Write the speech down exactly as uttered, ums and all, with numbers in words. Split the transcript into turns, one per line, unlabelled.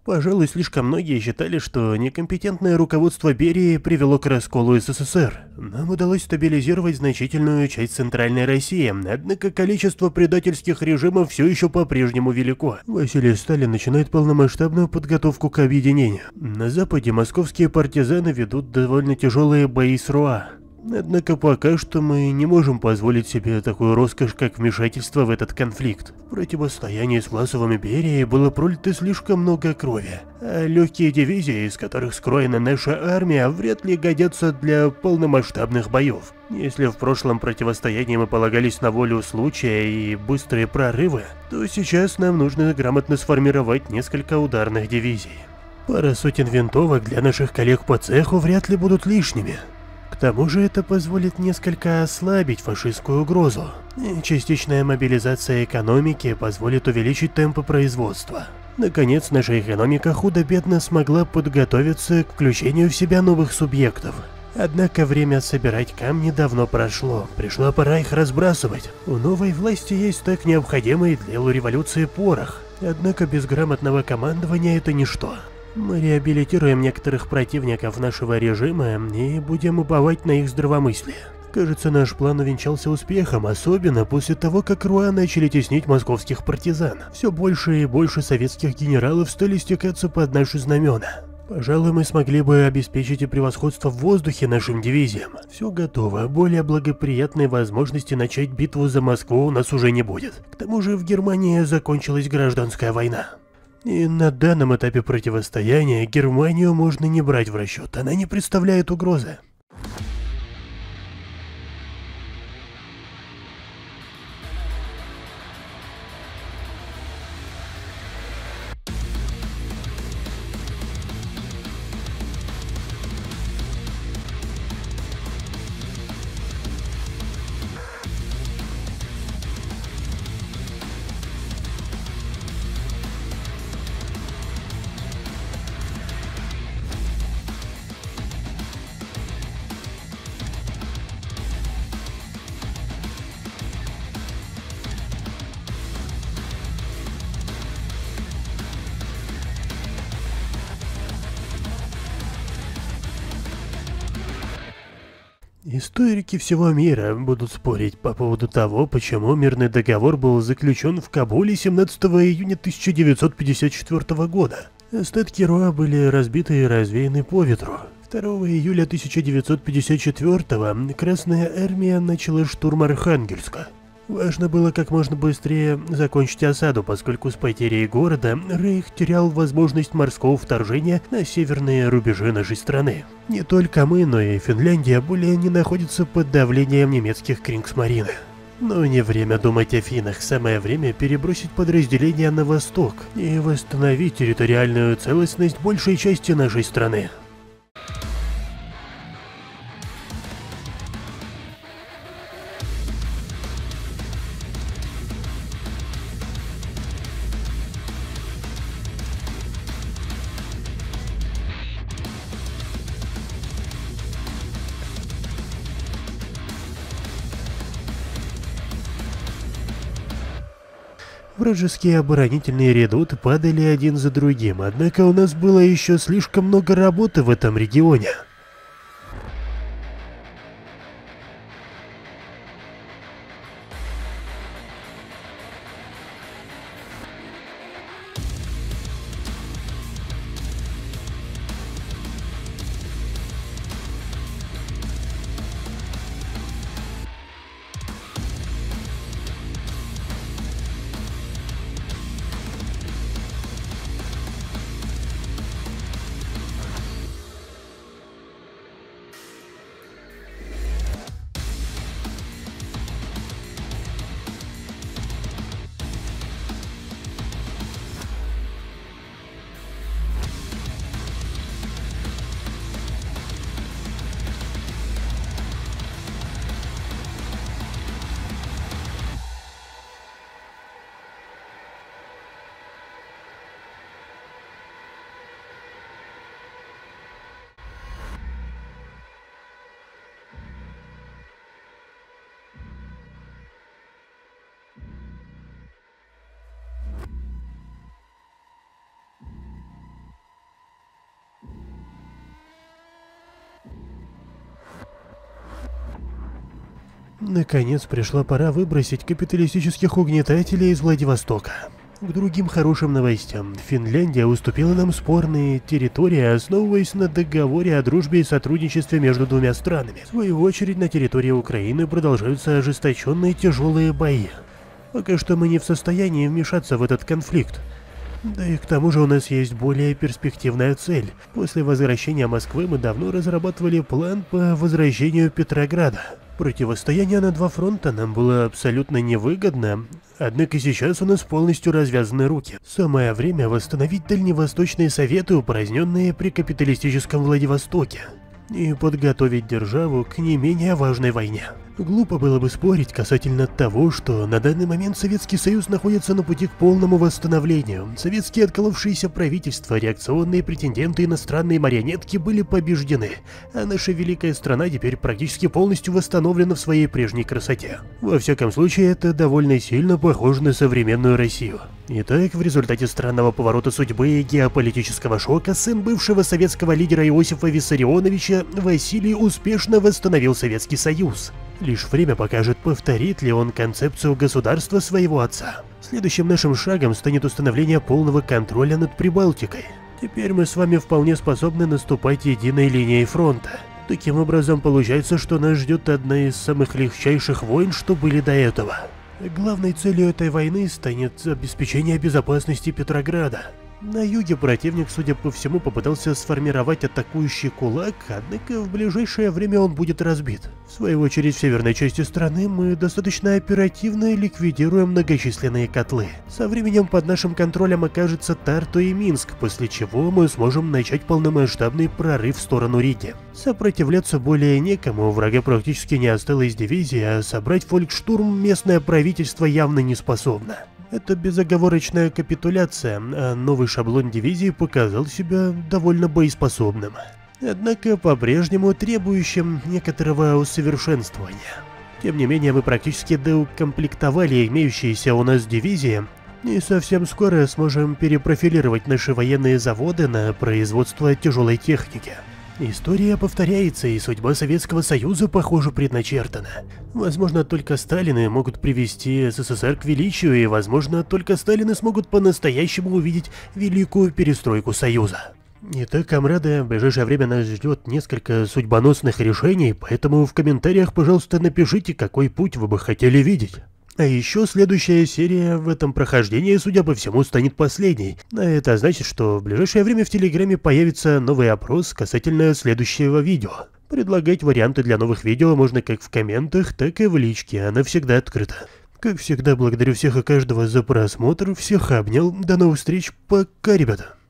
Пожалуй, слишком многие считали, что некомпетентное руководство Берии привело к расколу СССР. Нам удалось стабилизировать значительную часть Центральной России, однако количество предательских режимов все еще по-прежнему велико. Василий Сталин начинает полномасштабную подготовку к объединению. На Западе московские партизаны ведут довольно тяжелые бои с РУА. Однако пока что мы не можем позволить себе такую роскошь, как вмешательство в этот конфликт. В противостоянии с Власовым и Берией было пролито слишком много крови, а легкие дивизии, из которых скроена наша армия, вряд ли годятся для полномасштабных боев. Если в прошлом противостоянии мы полагались на волю случая и быстрые прорывы, то сейчас нам нужно грамотно сформировать несколько ударных дивизий. Пара сотен винтовок для наших коллег по цеху вряд ли будут лишними. К тому же это позволит несколько ослабить фашистскую угрозу. И частичная мобилизация экономики позволит увеличить темпы производства. Наконец, наша экономика худо-бедно смогла подготовиться к включению в себя новых субъектов. Однако время собирать камни давно прошло, пришла пора их разбрасывать. У новой власти есть так необходимый для делу революции порох, однако без грамотного командования это ничто. Мы реабилитируем некоторых противников нашего режима и будем уповать на их здравомыслие. Кажется, наш план увенчался успехом, особенно после того, как РУА начали теснить московских партизан. Все больше и больше советских генералов стали стекаться под наши знамена. Пожалуй, мы смогли бы обеспечить и превосходство в воздухе нашим дивизиям. Все готово, более благоприятной возможности начать битву за Москву у нас уже не будет. К тому же в Германии закончилась гражданская война. И на данном этапе противостояния Германию можно не брать в расчет, она не представляет угрозы. Историки всего мира будут спорить по поводу того, почему мирный договор был заключен в Кабуле семнадцатого июня тысяча девятьсот пятьдесят четвёртого года. Остатки РУА были разбиты и развеяны по ветру. второго июля тысяча девятьсот пятьдесят четвёртого Красная Армия начала штурм Архангельска. Важно было как можно быстрее закончить осаду, поскольку с потерей города Рейх терял возможность морского вторжения на северные рубежи нашей страны. Не только мы, но и Финляндия более не находятся под давлением немецких Кригсмарины. Но не время думать о финнах, самое время перебросить подразделения на восток и восстановить территориальную целостность большей части нашей страны. Вражеские оборонительные редуты падали один за другим, однако у нас было еще слишком много работы в этом регионе. Наконец пришла пора выбросить капиталистических угнетателей из Владивостока. К другим хорошим новостям. Финляндия уступила нам спорные территории, основываясь на договоре о дружбе и сотрудничестве между двумя странами. В свою очередь, на территории Украины продолжаются ожесточенные тяжелые бои. Пока что мы не в состоянии вмешаться в этот конфликт. Да и к тому же у нас есть более перспективная цель. После возвращения Москвы мы давно разрабатывали план по возвращению Петрограда. Противостояние на два фронта нам было абсолютно невыгодно, однако сейчас у нас полностью развязаны руки. Самое время восстановить дальневосточные советы, упраздненные при капиталистическом Владивостоке, и подготовить державу к не менее важной войне. Глупо было бы спорить касательно того, что на данный момент Советский Союз находится на пути к полному восстановлению. Советские отколовшиеся правительства, реакционные претенденты, иностранные марионетки были побеждены, а наша великая страна теперь практически полностью восстановлена в своей прежней красоте. Во всяком случае, это довольно сильно похоже на современную Россию. Итак, в результате странного поворота судьбы и геополитического шока сын бывшего советского лидера Иосифа Виссарионовича Василий успешно восстановил Советский Союз. Лишь время покажет, повторит ли он концепцию государства своего отца. Следующим нашим шагом станет установление полного контроля над Прибалтикой. Теперь мы с вами вполне способны наступать единой линией фронта. Таким образом, получается, что нас ждет одна из самых легчайших войн, что были до этого. Главной целью этой войны станет обеспечение безопасности Петрограда. На юге противник, судя по всему, попытался сформировать атакующий кулак, однако в ближайшее время он будет разбит. В свою очередь, в северной части страны мы достаточно оперативно ликвидируем многочисленные котлы. Со временем под нашим контролем окажется Тарту и Минск, после чего мы сможем начать полномасштабный прорыв в сторону Риги. Сопротивляться более некому, у врага практически не осталось дивизии, а собрать фолькштурм местное правительство явно не способно. Это безоговорочная капитуляция, а новый шаблон дивизии показал себя довольно боеспособным. Однако по-прежнему требующим некоторого усовершенствования. Тем не менее, мы практически доукомплектовали имеющиеся у нас дивизии, и совсем скоро сможем перепрофилировать наши военные заводы на производство тяжелой техники. История повторяется, и судьба Советского Союза, похоже, предначертана. Возможно, только Сталины могут привести СССР к величию, и, возможно, только Сталины смогут по-настоящему увидеть великую перестройку Союза. Итак, комрады, в ближайшее время нас ждет несколько судьбоносных решений, поэтому в комментариях, пожалуйста, напишите, какой путь вы бы хотели видеть. А еще следующая серия в этом прохождении, судя по всему, станет последней. А это значит, что в ближайшее время в Телеграме появится новый опрос касательно следующего видео. Предлагать варианты для новых видео можно как в комментах, так и в личке, она всегда открыта. Как всегда, благодарю всех и каждого за просмотр, всех обнял, до новых встреч, пока, ребята.